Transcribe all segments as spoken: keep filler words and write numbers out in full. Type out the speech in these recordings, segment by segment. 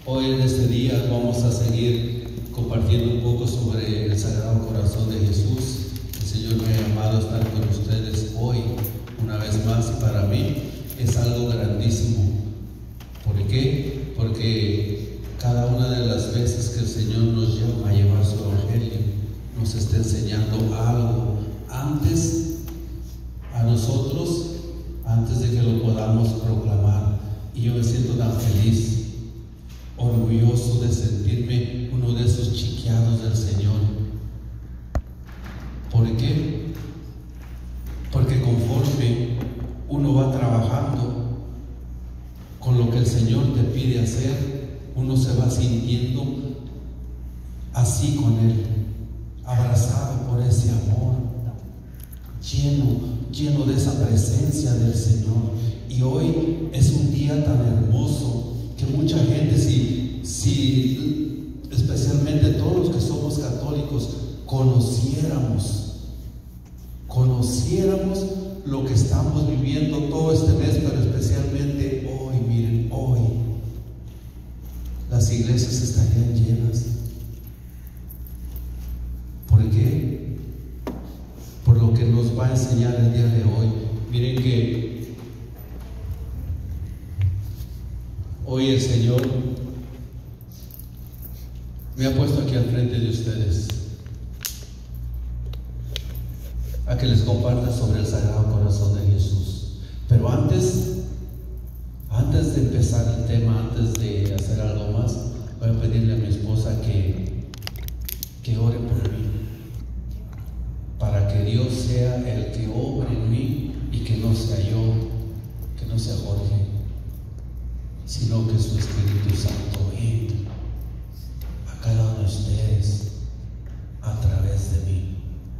Hoy en este día vamos a seguir compartiendo un poco sobre el Sagrado Corazón de Jesús. El Señor me ha llamado a estar con ustedes hoy una vez más, y para mí es algo grandísimo. ¿Por qué? Porque cada una de las veces que el Señor nos llama a llevar su evangelio, nos está enseñando algo antes a nosotros, antes de que lo podamos proclamar. Y yo me siento tan feliz, orgulloso de sentirme uno de esos chiqueados del Señor. ¿Por qué? Porque conforme uno va trabajando con lo que el Señor te pide hacer, uno se va sintiendo así con Él, abrazado por ese amor, lleno, lleno de esa presencia del Señor. Y hoy es un día tan hermoso que mucha gente, si, si especialmente todos los que somos católicos, conociéramos, conociéramos lo que estamos viviendo todo este mes, pero especialmente hoy. Miren, hoy las iglesias estarían llenas. ¿Por qué? Por lo que nos va a enseñar el día de hoy. Miren que hoy el Señor me ha puesto aquí al frente de ustedes a que les comparta sobre el Sagrado Corazón de Jesús. Pero antes, antes de empezar el tema, antes de hacer algo más, voy a pedirle a mi esposa que, que ore por mí, para que Dios sea el que obre en mí y que no sea yo, que no sea Jorge, sino que su Espíritu Santo entre a cada uno de ustedes a través de mí.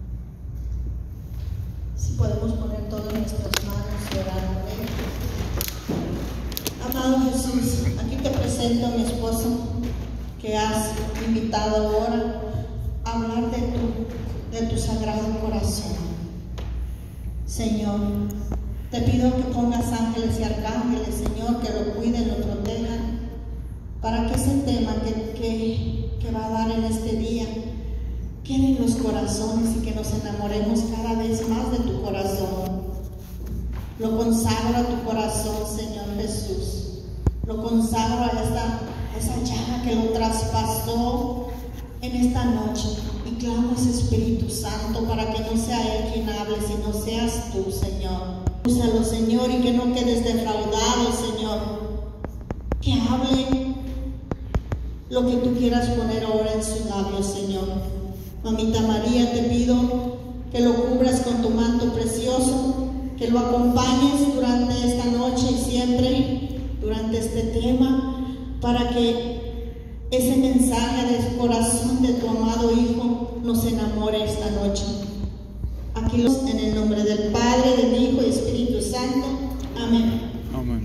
Si podemos poner todas nuestras manos y orar por Él. Amado Jesús, aquí te presento a mi esposo, que has invitado ahora a hablar de tu, de tu Sagrado Corazón. Señor, te pido que pongas ángeles y arcángeles, Señor, que lo cuiden, lo protejan, para que ese tema que, que, que va a dar en este día quede en los corazones y que nos enamoremos cada vez más de tu corazón. Lo consagro a tu corazón, Señor Jesús. Lo consagro a esa, a esa llaga que lo traspasó en esta noche. Y clamo a ese Espíritu Santo para que no sea Él quien hable, sino seas tú, Señor. Úsalo, Señor, y que no quedes defraudado, Señor. Que hable lo que tú quieras poner ahora en sus labios, Señor. Mamita María, te pido que lo cubras con tu manto precioso, que lo acompañes durante esta noche y siempre durante este tema, para que ese mensaje del corazón de tu amado Hijo nos enamore esta noche. Aquí los, en el nombre del Padre, del Hijo y Espíritu Santo. Amén. Amén.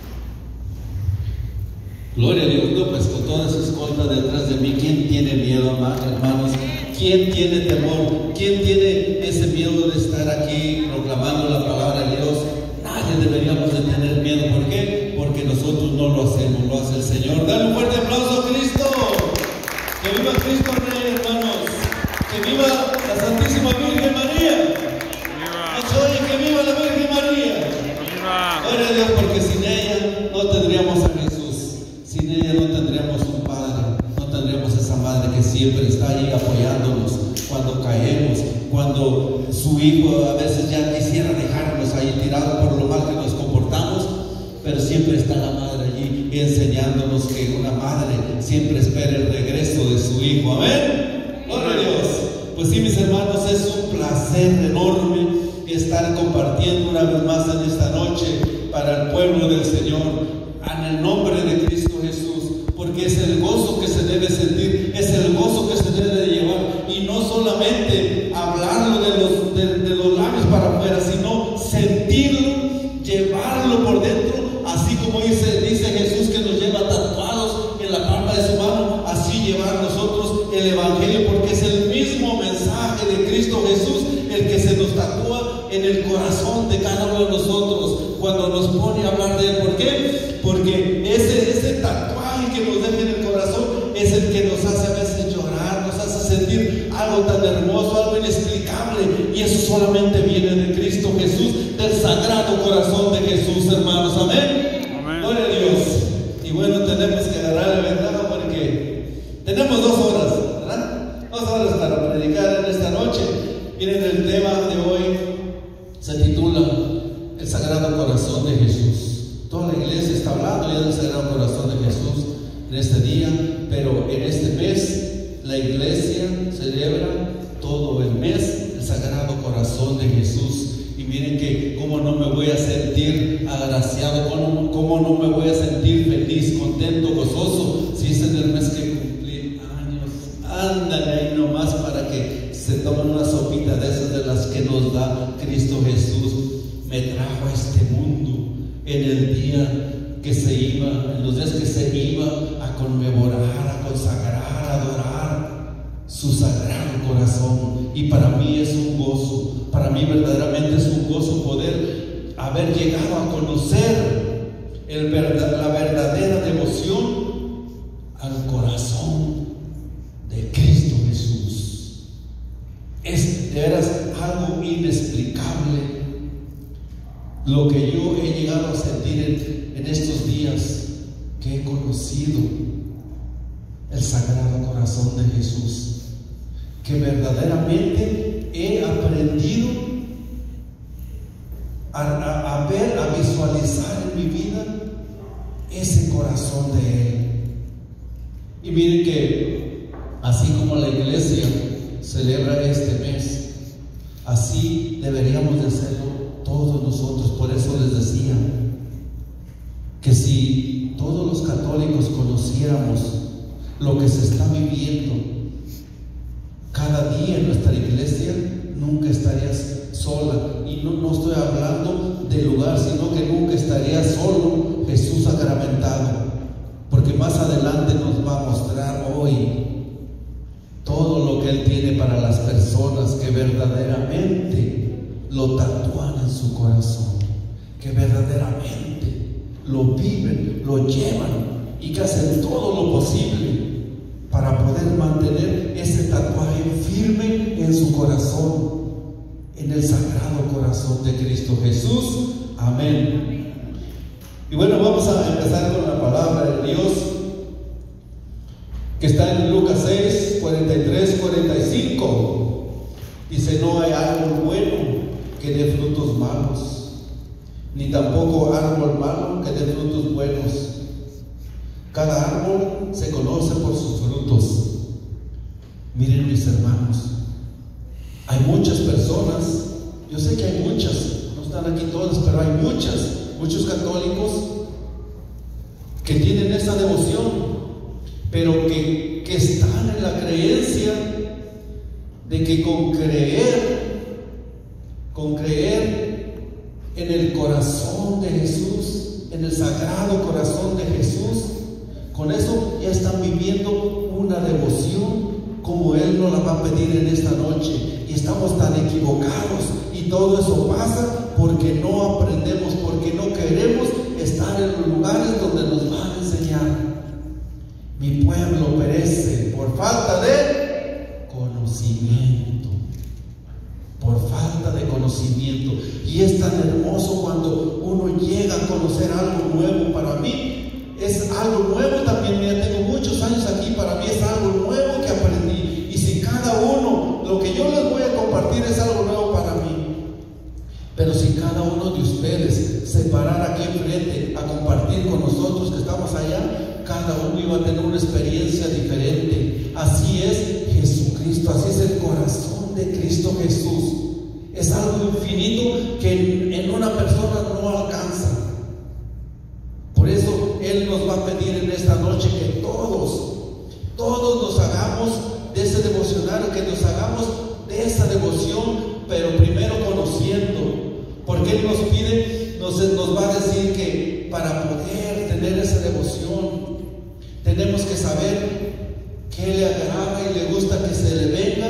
Gloria a Dios. No, pues con toda esa escolta detrás de mí, ¿quién tiene miedo, hermanos? ¿Quién tiene temor? ¿Quién tiene ese miedo de estar aquí proclamando la palabra de Dios? Nadie deberíamos de tener miedo. ¿Por qué? Porque nosotros no lo hacemos, lo hace el Señor. Dale un fuerte aplauso a Cristo. Que viva Cristo Rey, hermanos. Que viva la Santísima Virgen María. Oye, que viva la Virgen María. Gloria a Dios, porque sin ella no tendríamos a Jesús. Sin ella no tendríamos un Padre, no tendríamos esa Madre que siempre está ahí apoyándonos cuando caemos, cuando su Hijo a veces ya quisiera dejarnos ahí tirados por lo mal que nos comportamos, pero siempre está la Madre allí enseñándonos que una madre siempre espera el regreso de su Hijo. Amén. Gloria a Dios. Pues sí, mis hermanos, es un placer enorme estar compartiendo una vez más en esta noche para el pueblo del Señor, en el nombre de Cristo Jesús, porque es el gozo que se debe sentir, es el gozo que se debe de llevar, y no solamente hablarlo de los, de, de los labios para afuera, sino sentirlo, llevarlo por dentro, así como dice, dice Jesús que nos lleva tatuados en la palma de su mano, así llevar nosotros el Evangelio, porque es el mismo mensaje de Cristo Jesús el que se nos tatúa en el corazón de cada uno de nosotros cuando nos pone a hablar de Él. ¿Por qué? Porque ese algo tan hermoso, algo inexplicable, y eso solamente viene de Cristo Jesús, del Sagrado Corazón de Jesús, hermanos. Amén. Amén. Gloria a Dios. Y bueno, tenemos que agarrar la ventaja porque tenemos dos horas, ¿verdad? Dos horas para predicar en esta noche. Miren, el tema de hoy se titula El Sagrado Corazón de Jesús. Toda la iglesia está hablando ya del Sagrado Corazón de Jesús en este día, pero en este mes la iglesia celebra todo el mes el Sagrado Corazón de Jesús. Y miren que cómo no me voy a sentir agraciado, cómo, cómo no me voy a sentir feliz, contento, gozoso, si es en el mes que cumplí años. Ándale ahí nomás para que se tomen una sopita de esas de las que nos da Cristo Jesús. Me trajo a este mundo en el día que se iba, en los días que se iba a conmemorar, a consagrar, a adorar su Sagrado Corazón. Y para mí es un gozo, para mí verdaderamente es un gozo poder haber llegado a conocer el verdad, la verdadera devoción al corazón de Cristo Jesús. Es de veras algo inexplicable lo que yo he llegado a sentir en, en estos días que he conocido el Sagrado Corazón de Jesús, que verdaderamente he aprendido a, a, a ver, a visualizar en mi vida ese corazón de Él. Y miren que así como la iglesia celebra este mes, así deberíamos de hacerlo todos nosotros. Por eso les decía que si todos los católicos conociéramos lo que se está viviendo cada día en nuestra iglesia, nunca estarías sola. Y no, no estoy hablando del lugar, sino que nunca estarías solo Jesús sacramentado, porque más adelante nos va a mostrar hoy todo lo que Él tiene para las personas que verdaderamente lo tatúan en su corazón, que verdaderamente lo viven, lo llevan y que hacen todo lo posible para poder mantener ese tatuaje firme en su corazón, en el Sagrado Corazón de Cristo Jesús. Amén. Y bueno, vamos a empezar con la palabra de Dios que está en Lucas seis, cuarenta y tres, cuarenta y cinco. Dice: no hay árbol bueno que dé frutos malos, ni tampoco árbol malo que dé frutos buenos. Cada árbol se conoce por sus frutos. Miren, mis hermanos, hay muchas personas, yo sé que hay muchas, no están aquí todas, pero hay muchas, muchos católicos que tienen esa devoción, pero que, que están en la creencia de que con creer, con creer en el corazón de Jesús, en el Sagrado Corazón de Jesús, con eso ya están viviendo una devoción como Él nos la va a pedir en esta noche. Y estamos tan equivocados, y todo eso pasa porque no aprendemos, porque no queremos estar en los lugares donde nos van a enseñar. Mi pueblo perece por falta de conocimiento, por falta de conocimiento. Y es tan hermoso cuando uno llega a conocer algo nuevo. Para mí es algo nuevo también. Mira, tengo muchos años aquí, para mí es algo nuevo que aprendí. Y si cada uno, lo que yo les voy a compartir es algo nuevo para mí, pero si cada uno de ustedes se parara aquí enfrente a compartir con nosotros que estamos allá, cada uno iba a tener una experiencia diferente. Así es Jesucristo, así es el corazón de Cristo Jesús. Es algo infinito que en una persona no alcanza. Por eso Él nos va a pedir en esta noche que todos, todos nos hagamos de ese devocionario, que nos hagamos de esa devoción, pero primero conociendo. Porque Él nos pide, nos, nos va a decir que para poder tener esa devoción, tenemos que saber qué le agrada y le gusta que se le venga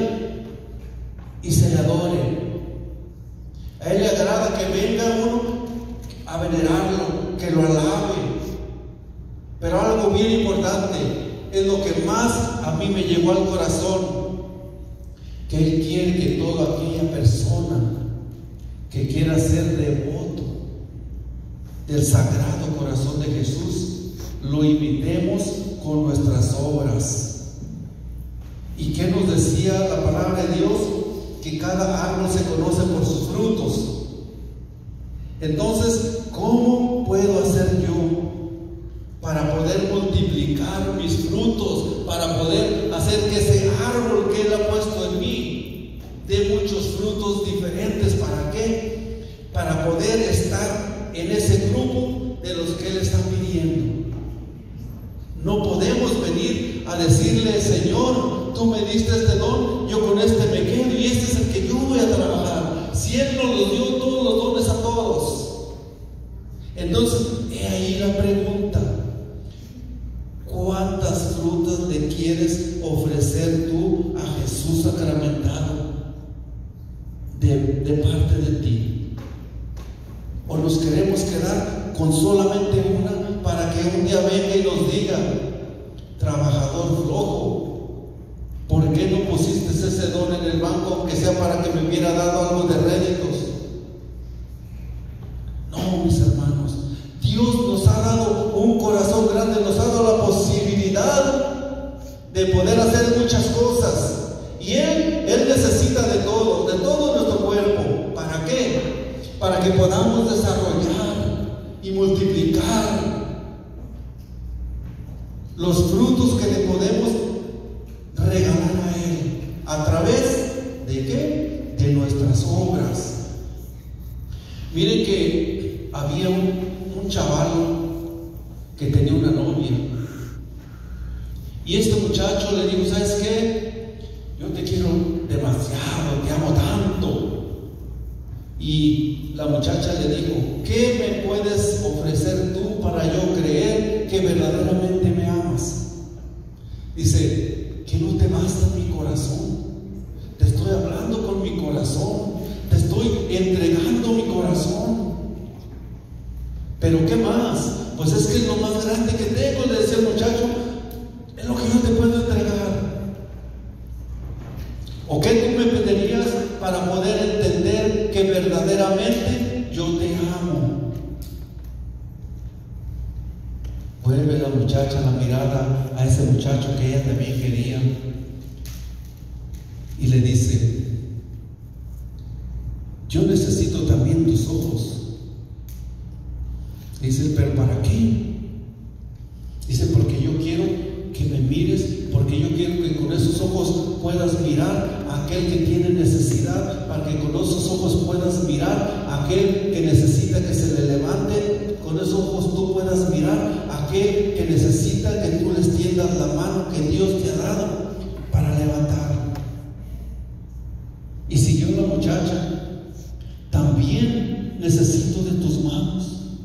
y se le adore. A Él le agrada que venga uno a venerarlo, que lo alabe. Pero algo bien importante, es lo que más a mí me llegó al corazón, quiere que toda aquella persona que quiera ser devoto del Sagrado Corazón de Jesús, lo imitemos con nuestras obras. ¿Y qué nos decía la palabra de Dios? Que cada árbol se conoce por sus frutos. Entonces, ¿cómo puedo hacer yo para poder multiplicar mis frutos, para poder hacer que ese árbol que Él ha puesto en mí dé muchos frutos diferentes? ¿Para qué? Para poder estar en ese grupo de los que Él está pidiendo. No podemos venir a decirle: Señor, tú me diste este don, yo con este me quedo y este es el que yo voy a trabajar. Si Él nos lo dio todos los dones a todos. Entonces, he ahí la pregunta: ¿cuántas frutas le quieres ofrecer tú a Jesús sacramentado de, de parte de ti? ¿O nos queremos quedar con solamente una para que un día venga y nos diga: trabajador flojo, ¿por qué no pusiste ese don en el banco, aunque sea para que me hubiera dado algo de réditos? No, mis hermanos, Dios nos ha dado un corazón grande, nos ha dado la posibilidad de poder hacer muchas cosas. Y Él, Él necesita de todo, de todo nuestro cuerpo. ¿Para qué? Para que podamos desarrollar y multiplicar los frutos que le podemos regalar a Él. ¿A través de qué? De nuestras obras. Miren que había un, un chaval que tenía una novia. Y este muchacho le dijo: ¿sabes qué? Yo te quiero demasiado, te amo tanto. Y la muchacha le dijo: ¿qué me puedes ofrecer tú para yo creer que verdaderamente me amas? Dice: ¿que no te basta mi corazón? Te estoy hablando con mi corazón, te estoy entregando mi corazón. ¿Pero qué más? Pues es que es lo más grande que tengo, le decía el muchacho, es lo que yo te puedo entregar. ¿O qué tú me pedirías para poder entender que verdaderamente yo te amo? Vuelve la muchacha la mirada a ese muchacho que ella también quería y le dice: yo necesito también tus ojos. Dice: ¿pero para qué? Dice: porque yo quiero que me mires, porque yo quiero que con esos ojos puedas mirar a aquel que tiene necesidad, para que con esos ojos puedas mirar a aquel que necesita que se le levante, con esos ojos tú puedas mirar a aquel que necesita que tú les tiendas la mano que Dios te ha dado para levantar. Y siguió la muchacha: también necesito de tus manos.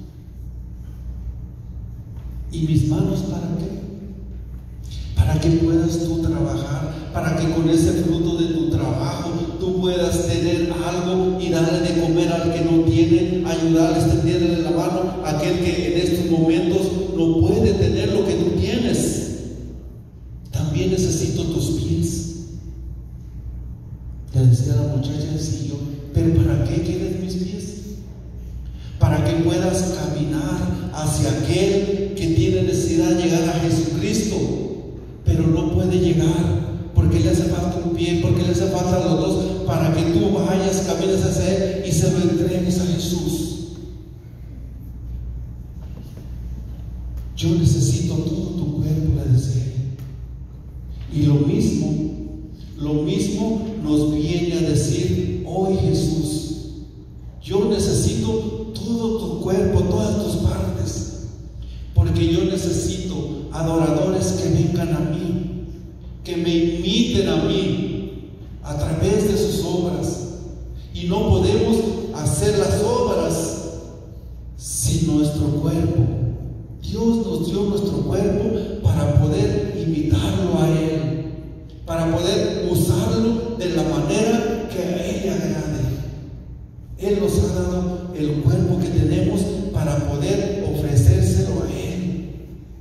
¿Y mis manos para qué? Para que puedas tú trabajar, para que con ese fruto de tu trabajo tú puedas tener algo y darle de comer al que no tiene, ayudarle, extenderle la mano a aquel que en estos momentos no puede tener lo que tú tienes. También necesito tus pies. Le decía la muchacha, decía yo: ¿pero para qué quieres mis pies? Para que puedas caminar hacia aquel que tiene necesidad de llegar a Jesucristo, pero no puede llegar porque le hace falta un pie, porque le hace falta los dos, para que tú vayas, camines hacia Él y se lo entregues a Jesús. Yo necesito todo tu cuerpo, le decía. Y lo mismo, lo mismo nos viene a decir hoy Jesús: yo necesito todo tu cuerpo, todas tus partes, porque yo necesito adoradores que vengan a mí, que me imiten a mí a través de sus obras. Y no podemos hacer las obras sin nuestro cuerpo. Dios nos dio nuestro cuerpo para poder imitarlo a Él, para poder usarlo de la manera que a Él le agrade. Él nos ha dado el cuerpo que tenemos para poder ofrecérselo a Él,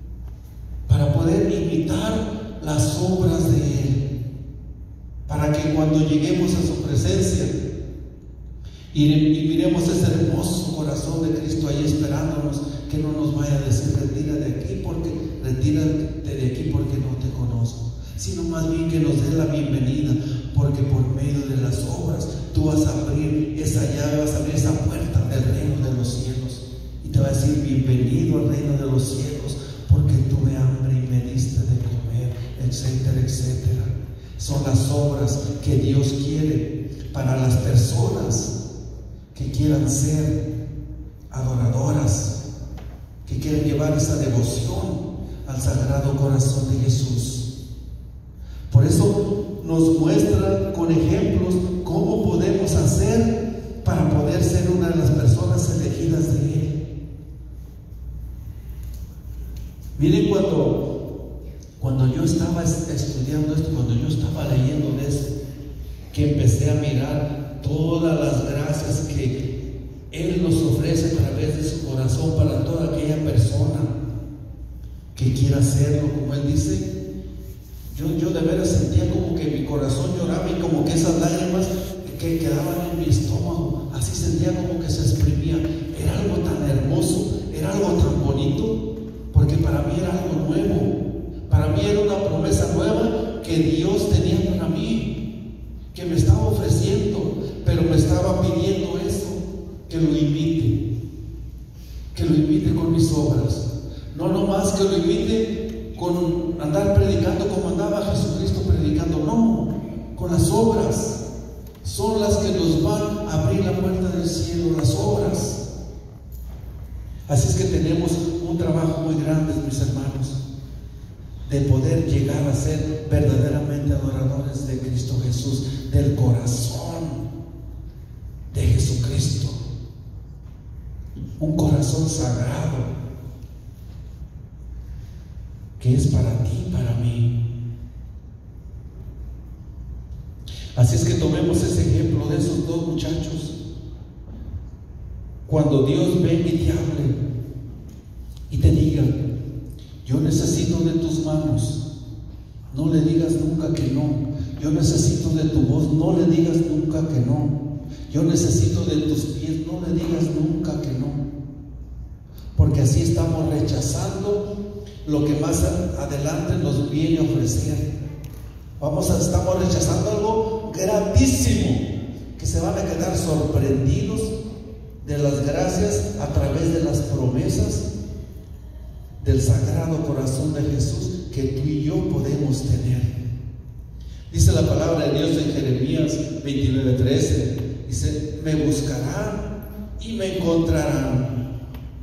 para poder imitar las obras de Él, para que cuando lleguemos a su presencia y, y miremos ese hermoso corazón de Cristo ahí esperándonos, que no nos vaya a decir retírate de aquí porque retírate de aquí porque no te conozco, sino más bien que nos dé la bienvenida, porque por medio de las obras tú vas a abrir esa llave, vas a abrir esa puerta del reino de los cielos y te va a decir bienvenido al reino de los cielos, porque tuve hambre y me diste de comer, etcétera, etcétera. Son las obras que Dios quiere para las personas que quieran ser adoradoras, que quieren llevar esa devoción al Sagrado Corazón de Jesús. Por eso nos muestra con ejemplos cómo podemos hacer para poder ser una de las personas elegidas de Él. Miren, cuando, cuando yo estaba estudiando esto, cuando yo estaba leyendo de esto, que empecé a mirar todas las gracias que Él nos ofrece a través de su corazón para toda aquella persona que quiera hacerlo, como Él dice. Yo, yo de veras sentía como que mi corazón lloraba y como que esas lágrimas que quedaban en mi estómago, así sentía como que se exprimía. Era algo tan hermoso, era algo tan bonito, porque para mí era algo nuevo, para mí era una promesa nueva que Dios tenía para mí, que me estaba ofreciendo, pero me estaba pidiendo eso, que lo imite, que lo imite con mis obras, no nomás que lo imite con andar predicando como andaba Jesucristo predicando, no, con las obras. Son las que nos van a abrir la puerta del cielo, las obras. Así es que tenemos un trabajo muy grande, mis hermanos, de poder llegar a ser verdaderamente adoradores de Cristo Jesús, del corazón de Jesucristo, un corazón sagrado que es para ti, para mí. Así es que tomemos ese ejemplo de esos dos muchachos. Cuando Dios venga y te hable y te diga, yo necesito de tus manos, no le digas nunca que no. Yo necesito de tu voz, no le digas nunca que no. Yo necesito de tus pies, no le digas nunca que no, porque así estamos rechazando lo que más adelante nos viene a ofrecer. Vamos a, estamos rechazando algo grandísimo, que se van a quedar sorprendidos de las gracias a través de las promesas del Sagrado Corazón de Jesús que tú y yo podemos tener. Dice la palabra de Dios en Jeremías veintinueve trece, dice, me buscarán y me encontrarán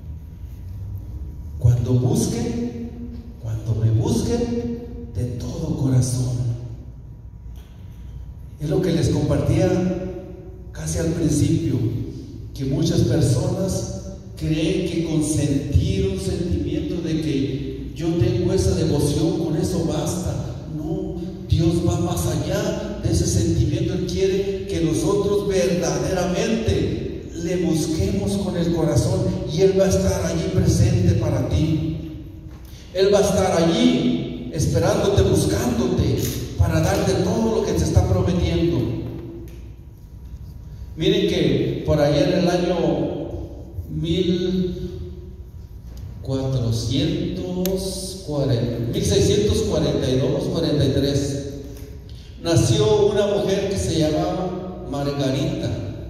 cuando busquen, cuando me busquen de todo corazón. Es lo que les compartía casi al principio, que muchas personas creen que con sentir un sentimiento de que yo tengo esa devoción, con eso basta. No, Dios va más allá de ese sentimiento. Él quiere que nosotros verdaderamente le busquemos con el corazón, y Él va a estar allí presente para ti. Él va a estar allí esperándote, buscándote, para darte todo lo que te está prometiendo. Miren que por allá en el año mil seiscientos cuarenta y dos, cuarenta y tres, nació una mujer que se llamaba Margarita.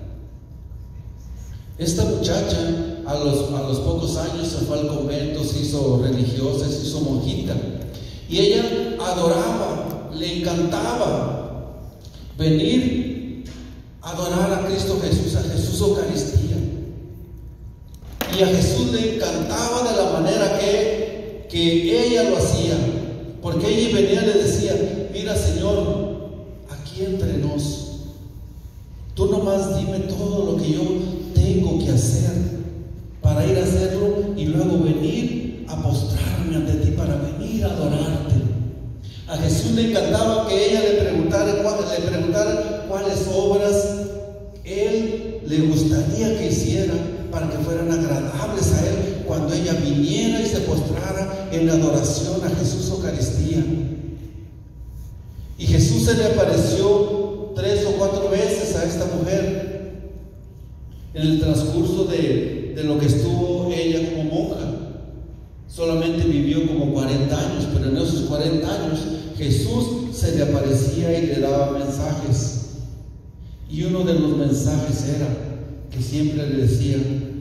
Esta muchacha a los, a los pocos años se fue al convento, se hizo religiosa, se hizo monjita, y ella adoraba, le encantaba venir a adorar a Cristo Jesús, a Jesús Eucaristía. Y a Jesús le encantaba de la manera que, que ella lo hacía, porque ella venía y le decía, mira Señor, aquí entre nos, tú nomás dime todo lo que yo tengo que hacer para ir a hacerlo y luego venir a postrarme ante ti, para venir a adorarte. A Jesús le encantaba que ella le preguntara, le preguntara cuáles obras Él le gustaría que hiciera para que fueran agradables a Él cuando ella viniera y se postrara en adoración a Jesús Eucaristía. Y Jesús se le apareció tres o cuatro veces a esta mujer en el transcurso de, de lo que estuvo ella como monja. Solamente vivió como cuarenta años, pero en esos cuarenta años Jesús se le aparecía y le daba mensajes. Y uno de los mensajes era que siempre le decía: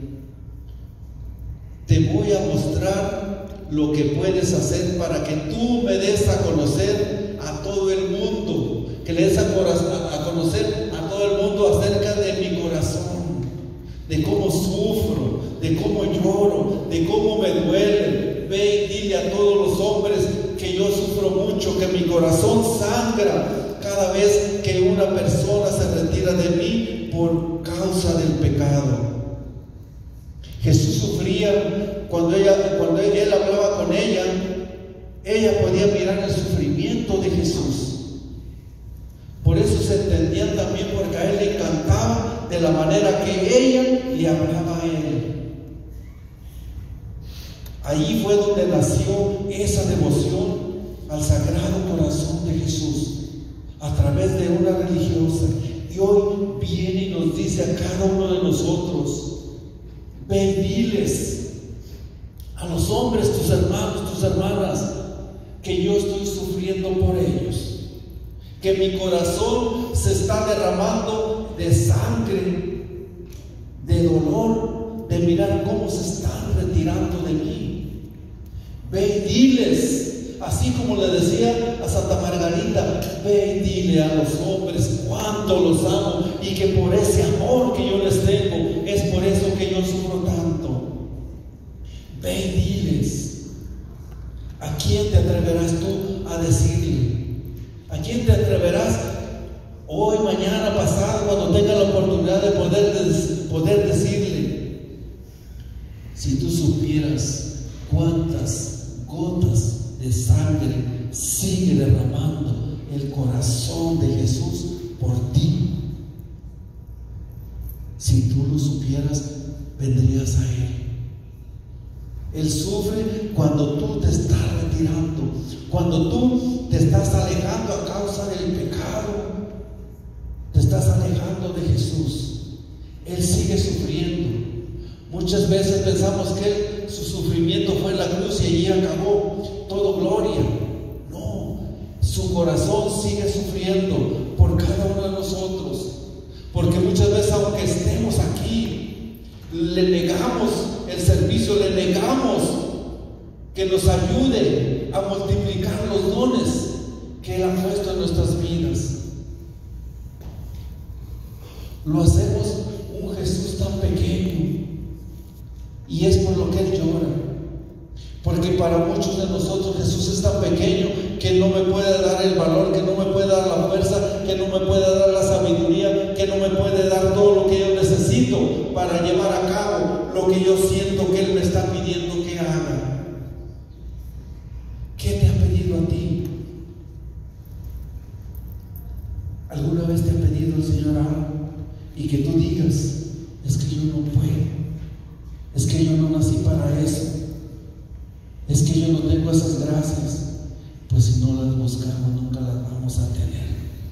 te voy a mostrar lo que puedes hacer para que tú me des a conocer a todo el mundo, que le des a, a conocer a todo el mundo acerca de mi corazón, de cómo sufro, de cómo lloro, de cómo me duele. Ve y dile a todos los hombres que yo sufro mucho, que mi corazón sangra cada vez que una persona se retira de mí por causa del pecado. Jesús sufría cuando ella, cuando él hablaba con ella, ella podía mirar el sufrimiento de Jesús. Por eso se entendían también, porque a él le encantaba de la manera que ella le hablaba a él. Allí fue donde nació esa devoción al Sagrado Corazón de Jesús, a través de una religiosa. Y hoy viene y nos dice a cada uno de nosotros: ve y diles a los hombres, tus hermanos, tus hermanas, que yo estoy sufriendo por ellos, que mi corazón se está derramando de sangre, de dolor, de mirar cómo se están retirando de mí. Ve y diles, así como le decía a Santa Margarita: ve y dile a los hombres cuánto los amo, y que por ese amor que yo les tengo es por eso que yo sufro tanto. Ve y diles. ¿A quién te atreverás tú a decirle? ¿A quién te atreverás hoy, mañana, pasado, cuando tengas la oportunidad de poder, de poder decirle? Si tú supieras cuántas gotas de sangre sigue derramando el corazón de Jesús por ti. Si tú lo supieras, vendrías a Él. Él sufre cuando tú te estás retirando, cuando tú te estás alejando a causa del pecado, te estás alejando de Jesús. Él sigue sufriendo. Muchas veces pensamos que él, su sufrimiento fue en la cruz y allí acabó todo gloria. No, su corazón sigue sufriendo por cada uno de nosotros, porque muchas veces, aunque estemos aquí, le negamos el servicio, le negamos que nos ayude a multiplicar los dones que Él ha puesto en nuestras vidas. Lo hacemos un Jesús tan pequeño, y es por lo que Él llora, porque para muchos de nosotros Jesús es tan pequeño que no me puede dar el valor, que no me puede dar la fuerza, que no me puede dar la sabiduría, que no me puede dar todo lo que yo necesito para llevar a cabo lo que yo siento que Él me está pidiendo que haga. ¿Qué te ha pedido a ti? ¿Alguna vez te ha pedido el Señor algo y que tú digas: es que yo no puedo, es que yo no nací para eso, es que yo no tengo esas gracias? Pues si no las buscamos, nunca las vamos a tener.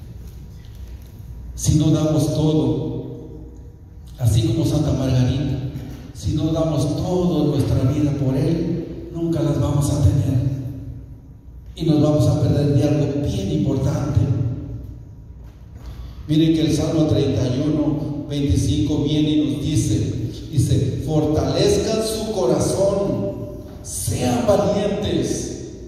Si no damos todo, así como Santa Margarita, si no damos todo nuestra vida por Él, nunca las vamos a tener, y nos vamos a perder de algo bien importante. Miren que el Salmo treinta y uno, veinticinco viene y nos dice, dice: fortalezcan su corazón, sean valientes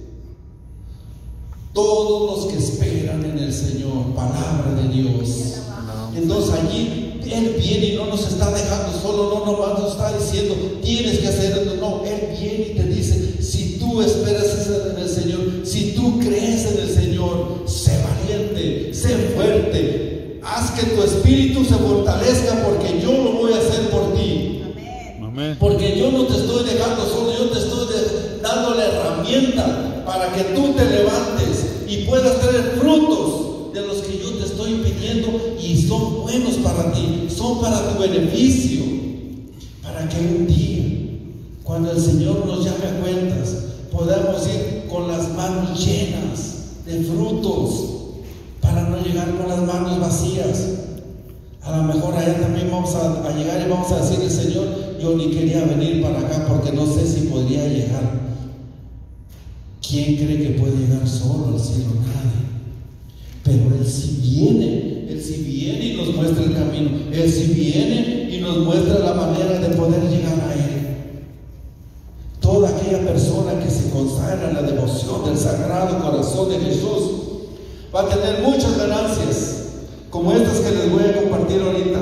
todos los que esperan en el Señor. Palabra de Dios. Entonces allí Él viene y no nos está dejando solo, no nomás nos está diciendo tienes que hacer esto, no, Él viene y te dice: si tú esperas en el Señor, si tú crees en el Señor, sé valiente, sé fuerte, haz que tu espíritu se fortalezca, porque yo lo voy a hacer por ti. Amén. Porque yo no te estoy dejando solo, yo te estoy dando la herramienta para que tú te levantes y puedas traer frutos de los que yo te estoy pidiendo, y son buenos para ti, son para tu beneficio, para que un día, cuando el Señor nos llame a cuentas, podamos ir con las manos llenas de frutos, para para no llegar con las manos vacías. A lo mejor allá también vamos a, a llegar y vamos a decirle: Señor, yo ni quería venir para acá porque no sé si podría llegar. ¿Quién cree que puede llegar solo al cielo? Nadie. Pero Él sí viene, Él sí viene y nos muestra el camino. Él sí viene y nos muestra la manera de poder llegar a Él. Toda aquella persona que se consagra en la devoción del Sagrado Corazón de Jesús va a tener muchas ganancias, como estas que les voy a compartir ahorita.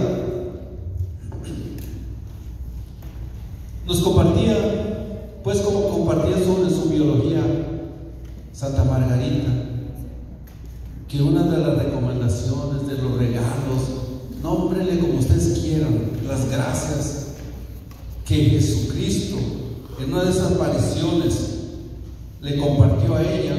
Nos compartía, pues como compartía sobre su biología Santa Margarita, que una de las recomendaciones, de los regalos, nómbrenle como ustedes quieran, las gracias que Jesucristo en una de esas apariciones le compartió a ella,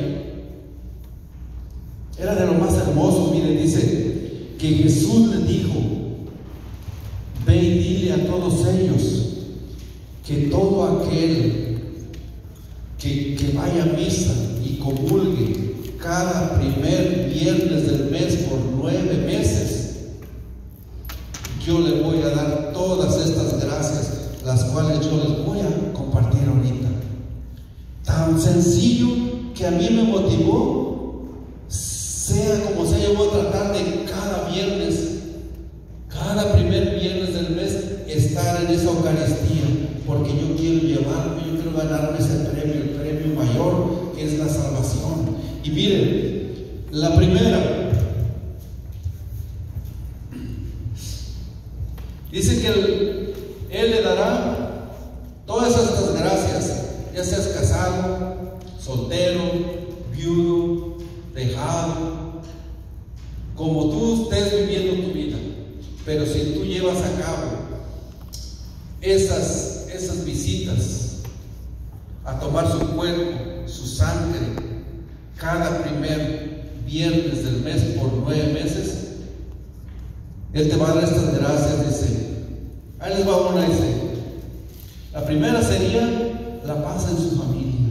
era de lo más hermoso. Miren, dice que Jesús le dijo: ve y dile a todos ellos que todo aquel que, que vaya a misa y comulgue cada primer viernes del mes por nueve meses, yo le voy a dar todas estas gracias, las cuales yo les voy a compartir ahorita. Tan sencillo que a mí me motivó, sea como sea, yo voy a tratar de cada viernes, cada primer viernes del mes, estar en esa Eucaristía, porque yo quiero llevarme, yo quiero ganarme ese premio, el premio mayor, que es la salvación. Y miren, la primera, dice que él, él le dará todas estas gracias, ya seas casado, soltero, viudo, dejado, como tú estés viviendo tu vida. Pero si tú llevas a cabo esas, esas visitas a tomar su cuerpo, su sangre, cada primer viernes del mes por nueve meses, Él te va a dar estas gracias. Dice, ahí les va una, dice, la primera sería la paz en su familia.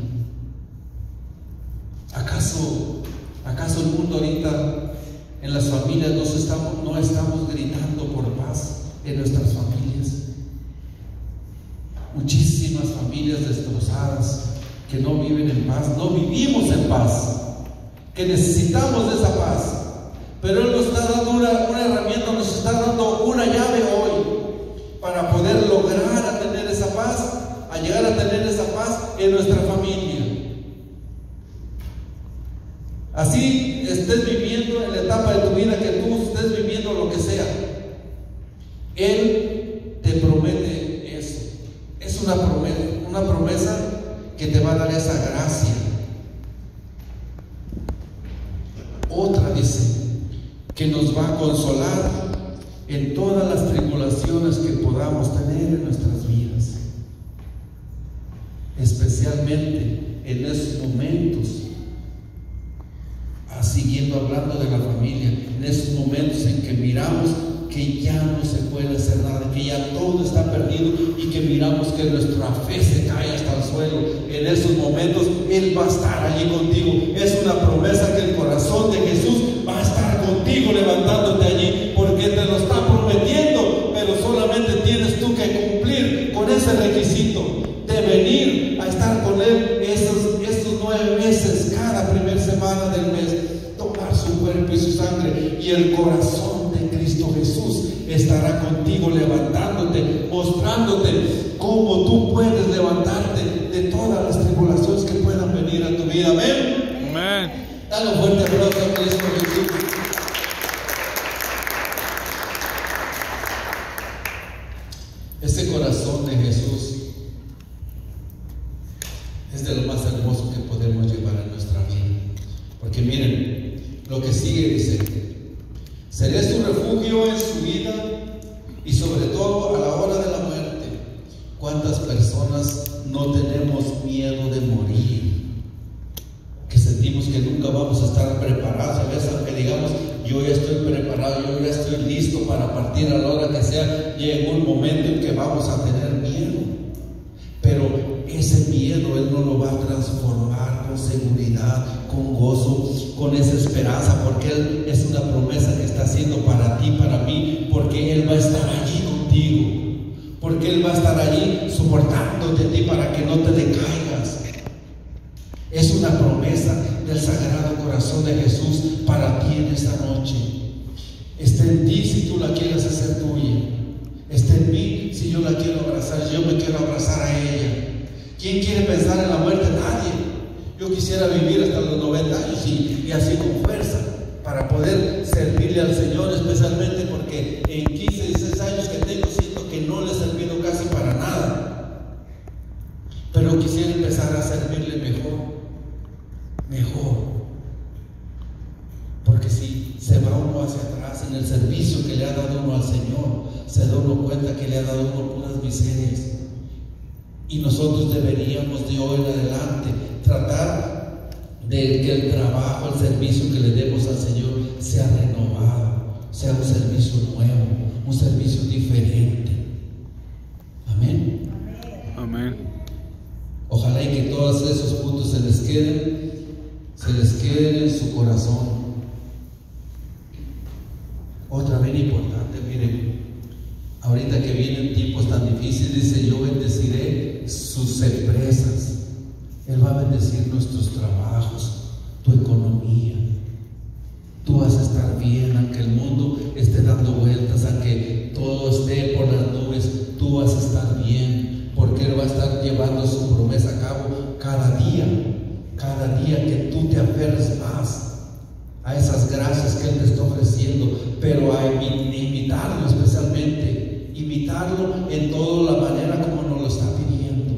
¿Acaso, acaso el mundo ahorita, en las familias, no estamos, no estamos gritando por paz en nuestras familias? Muchísimas familias destrozadas, que no viven en paz, no vivimos en paz, que necesitamos de esa paz. Pero Él nos está dando una, una herramienta, nos está dando una llave hoy para poder lograr a tener esa paz, a llegar a tener esa paz en nuestra familia. Así estés viviendo en la etapa de tu vida que tú estés viviendo lo que sea, Él te promete eso. Es una promesa, una promesa que te va a dar esa gracia. Otra dice que nos va a consolar en todas las tribulaciones que podamos tener en nuestras vidas, especialmente en esos momentos, ah, siguiendo hablando de la familia, en esos momentos en que miramos que ya no se puede hacer nada, que ya todo está perdido y que miramos que nuestra fe se cae hasta el suelo. En esos momentos Él va a estar allí contigo. Es una promesa que el corazón de Jesús va a estar contigo, levantándote allí, porque te lo está prometiendo, pero solamente tienes tú que cumplir con ese requisito de venir a estar con Él esos, esos nueve meses, cada primer semana del mes, tomar su cuerpo y su sangre, y el corazón de Cristo Jesús estará contigo, levantándote, mostrándote cómo tú puedes levantarte de todas las tribulaciones que puedan venir a tu vida. Amén. Amén. Dale un fuerte aplauso a Cristo Jesús. Ese corazón de Jesús es de lo más hermoso que podemos llevar a nuestra vida. Porque miren, lo que sigue dice: seré su refugio en su vida y sobre todo a la hora de la muerte. ¿Cuántas personas no tenemos miedo de morir? Que sentimos que nunca vamos a estar preparados. A veces aunque digamos, yo ya estoy preparado, yo ya estoy listo para partir a la hora que sea, llega un momento en que vamos a tener miedo. Pero es ese miedo Él no lo va a transformar con seguridad, con gozo, con esa esperanza, porque Él es una promesa que está haciendo para ti, para mí, porque Él va a estar allí contigo, porque Él va a estar allí soportándote a ti para que no te decaigas. Es una promesa del Sagrado Corazón de Jesús para ti en esta noche. Está en ti si tú la quieres hacer tuya. Está en mí si yo la quiero abrazar, yo me quiero abrazar a ella. ¿Quién quiere pensar en la muerte? Nadie. Yo quisiera vivir hasta los noventa años y, y así con fuerza para poder servirle al Señor, especialmente porque en quince, dieciséis años que tengo siento que no le he servido casi para nada. Pero quisiera empezar a servirle mejor. Mejor, porque si se va uno hacia atrás en el servicio que le ha dado uno al Señor, se da uno cuenta que le ha dado uno puras miserias. Y nosotros deberíamos de hoy en adelante tratar de que el trabajo, el servicio que le demos al Señor sea renovado, sea un servicio nuevo, un servicio diferente. Amén. Amén. Ojalá y que todos esos puntos se les queden se les quede en su corazón. Otra vez importante, miren, ahorita que vienen tiempos tan difíciles, dice: yo bendeciré sus empresas. Él va a bendecir nuestros trabajos, tu economía. Tú vas a estar bien, aunque el mundo esté dando vueltas, aunque todo esté por las nubes, tú vas a estar bien, porque Él va a estar llevando su promesa a cabo cada día. Cada día que tú te aferres más a esas gracias que Él te está ofreciendo, pero a imitarlo especialmente, imitarlo en toda la manera como nos lo está pidiendo,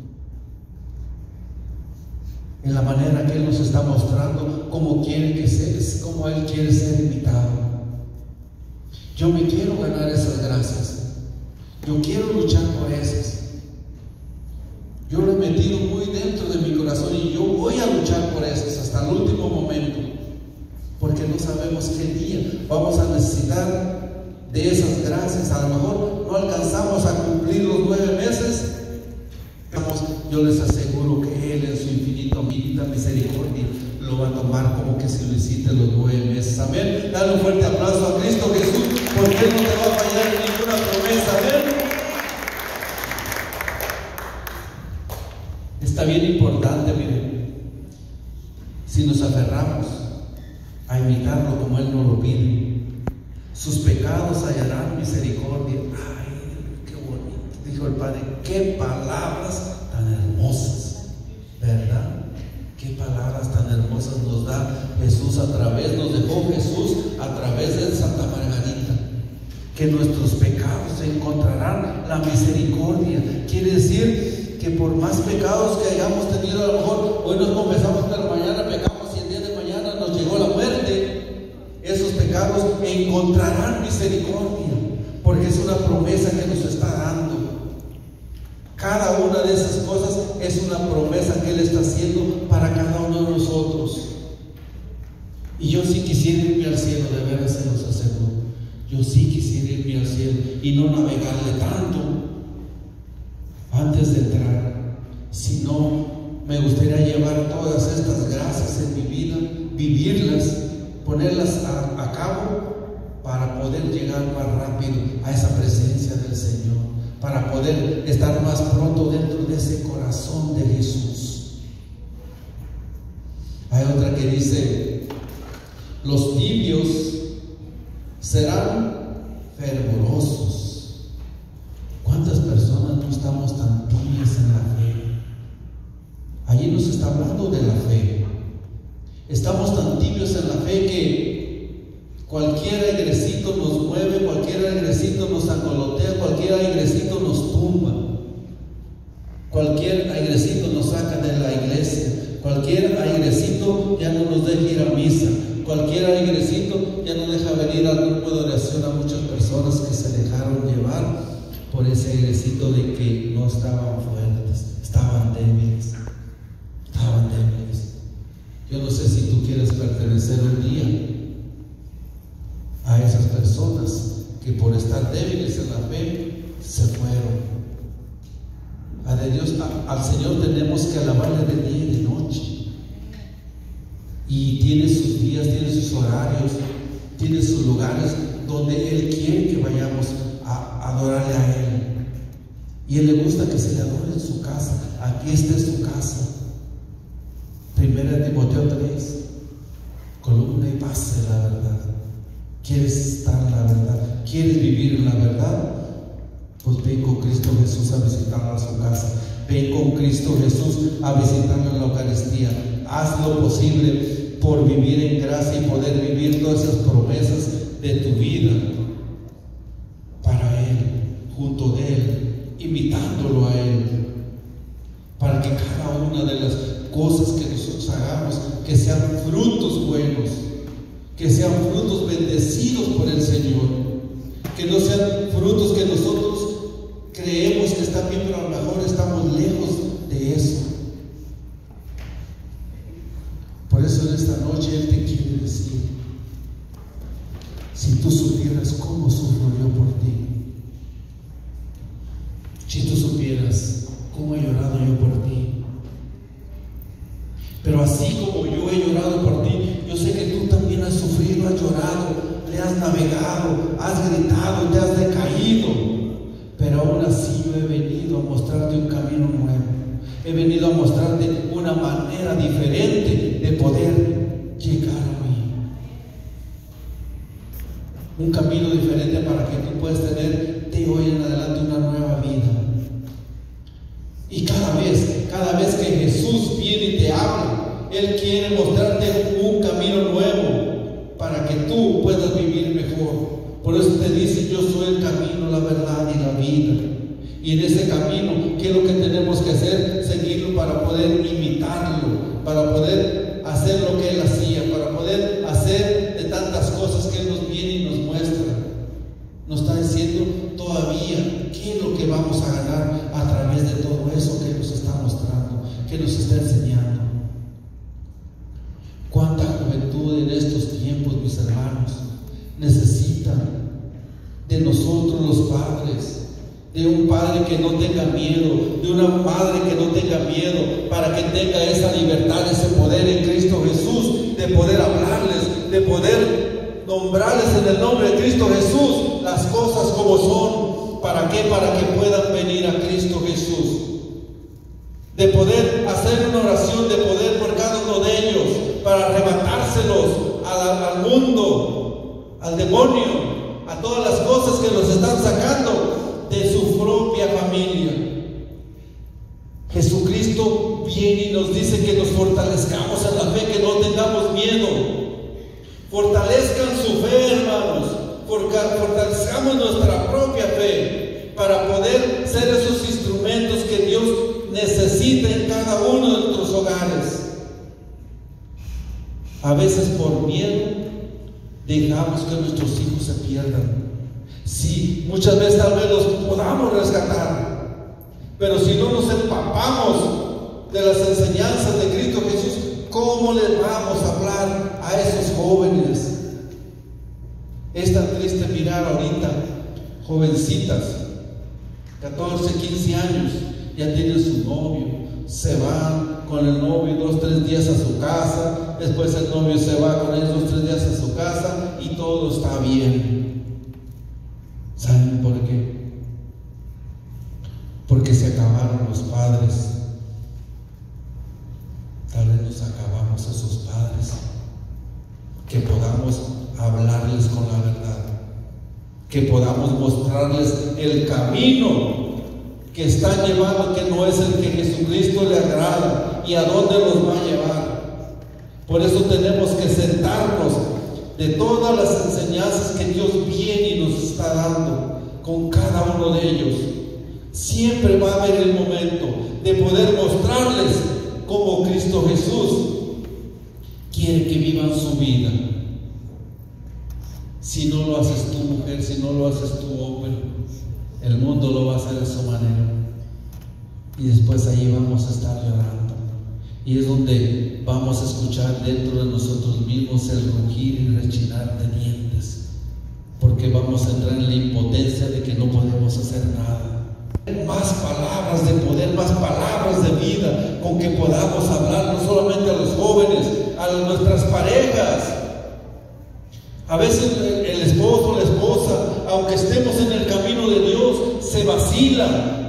en la manera que Él nos está mostrando cómo quiere que sea, cómo Él quiere ser imitado. Yo me quiero ganar esas gracias, yo quiero luchar por esas. Yo lo he metido muy dentro de mi corazón y yo voy a luchar por eso hasta el último momento, porque no sabemos qué día vamos a necesitar de esas gracias. A lo mejor no alcanzamos a cumplir los nueve meses. Yo les aseguro que Él en su infinita, infinita misericordia lo va a tomar como que si lo hiciste los nueve meses. Amén. Dale un fuerte aplauso a Cristo Jesús, porque Él no te va a fallar en ninguna promesa. Amén. Está bien importante, miren, si nos aferramos a imitarlo como Él nos lo pide, sus pecados hallarán misericordia. Ay, qué bonito, dijo el Padre, qué palabras tan hermosas, ¿verdad? Qué palabras tan hermosas nos da Jesús a través, nos dejó Jesús a través de Santa Margarita, que nuestros pecados encontrarán la misericordia. Quiere decir que por más pecados que hayamos tenido, a lo mejor hoy nos confesamos, pero mañana pecamos y el día de mañana nos llegó la muerte, esos pecados encontrarán misericordia, porque es una promesa que nos está dando. Cada una de esas cosas es una promesa que Él está haciendo para cada uno de nosotros. Y yo sí quisiera irme al cielo, de veras se los aseguro. Yo sí quisiera irme al cielo y no navegarle tanto antes de entrar, sino me gustaría llevar todas estas gracias en mi vida, vivirlas, ponerlas a, a cabo para poder llegar más rápido a esa presencia del Señor, para poder estar más pronto dentro de ese corazón de Jesús. Hay otra que dice: los tibios serán fervorosos. ¿Cuántas personas no estamos tan tibias en la fe? Allí nos está hablando de la fe. Estamos tan tibios en la fe que cualquier airecito nos mueve, cualquier airecito nos angolotea, cualquier airecito nos tumba, cualquier airecito nos saca de la iglesia, cualquier airecito ya no nos deja ir a misa, cualquier airecito ya no deja venir al grupo de oración a muchas personas que se dejaron llevar por ese airecito de que no estaban fuertes, estaban débiles, estaban débiles. Yo no sé si tú quieres pertenecer un día a esas personas que por estar débiles en la fe se fueron, a A Dios, a, al Señor tenemos que alabarle de día y de noche. Y tiene sus días, tiene sus horarios, tiene sus lugares donde Él quiere que vayamos a adorarle a Él. Y a Él le gusta que se le adore en su casa. Aquí está su casa. Primera de Timoteo tres, columna y base de la verdad. ¿Quieres estar en la verdad? ¿Quieres vivir en la verdad? Pues ven con Cristo Jesús a visitarlo a su casa. Ven con Cristo Jesús a visitarlo en la Eucaristía. Haz lo posible por vivir en gracia y poder vivir todas esas promesas de tu vida para Él, junto de Él, imitándolo a Él, para que cada una de las cosas que nosotros hagamos, que sean frutos buenos, que sean frutos bendecidos por el Señor, que no sean frutos que nosotros creemos que están bien, pero a lo mejor estamos lejos de eso. Por eso en esta noche Él te quiere decir: si tú supieras cómo sufro yo por ti, si tú supieras cómo he llorado yo por ti, pero así como yo he llorado por ti, yo sé que tú también has sufrido, has llorado, le has navegado, has gritado, te has decaído, pero aún así yo he venido a mostrarte un camino nuevo. He venido a mostrarte una manera diferente de poder llegar a mí. Un camino diferente para que tú puedas tener de hoy en adelante una nueva vida. Y cada vez, cada vez que Jesús viene y te habla, Él quiere mostrarte un camino nuevo para que tú puedas vivir mejor. Por eso te dice: yo soy el camino, la verdad y la vida. Y en ese camino, ¿qué es lo que tenemos que hacer? Seguirlo para poder imitarlo, para poder hacer lo que Él hacía, para poder hacer de tantas cosas que Él nos viene y nos muestra. Nos está diciendo todavía qué es lo que vamos a ganar a través de todo eso que nos está mostrando, que nos está enseñando. Cuánta juventud en estos tiempos, mis hermanos, necesita de nosotros los padres, de un padre que no tenga miedo, de una madre que no tenga miedo, para que tenga esa libertad, ese poder en Cristo Jesús, de poder hablarles, de poder nombrarles en el nombre de Cristo Jesús las cosas como son. ¿Para qué? Para que puedan venir a Cristo Jesús. De poder hacer una oración, de poder por cada uno de ellos, para arrebatárselos al, al mundo, al demonio, a todas las cosas que los están sacando de su propia familia. Jesucristo viene y nos dice que nos fortalezcamos en la fe, que no tengamos miedo. Fortalezcan su fe, hermanos. Fortalezcamos nuestra propia fe para poder ser esos instrumentos que Dios necesita en cada uno de nuestros hogares. A veces por miedo dejamos que nuestros hijos se pierdan. Sí, muchas veces tal vez los podamos rescatar, pero si no nos empapamos de las enseñanzas de Cristo Jesús, ¿cómo les vamos a hablar a esos jóvenes? Es tan triste mirar ahorita jovencitas, catorce, quince años, ya tienen su novio, se van con el novio dos, tres días a su casa, después el novio se va con ellos dos, tres días a su casa y todo está bien. ¿Saben por qué? Porque se acabaron los padres. Tal vez nos acabamos esos padres. Que podamos hablarles con la verdad, que podamos mostrarles el camino que están llevando, que no es el que Jesucristo le agrada y a dónde los va a llevar. Por eso tenemos que sentarnos de todas las enseñanzas que Dios viene y nos está dando con cada uno de ellos. Siempre va a haber el momento de poder mostrarles cómo Cristo Jesús quiere que vivan su vida. Si no lo haces tú, mujer, si no lo haces tú, hombre, el mundo lo va a hacer de su manera. Y después ahí vamos a estar llorando. Y es donde vamos a escuchar dentro de nosotros mismos el rugir y rechinar de dientes. Porque vamos a entrar en la impotencia de que no podemos hacer nada. más palabras de poder, más palabras de vida, con que podamos hablar no solamente a los jóvenes, a nuestras parejas. A veces el esposo o la esposa, aunque estemos en el camino de Dios, se vacila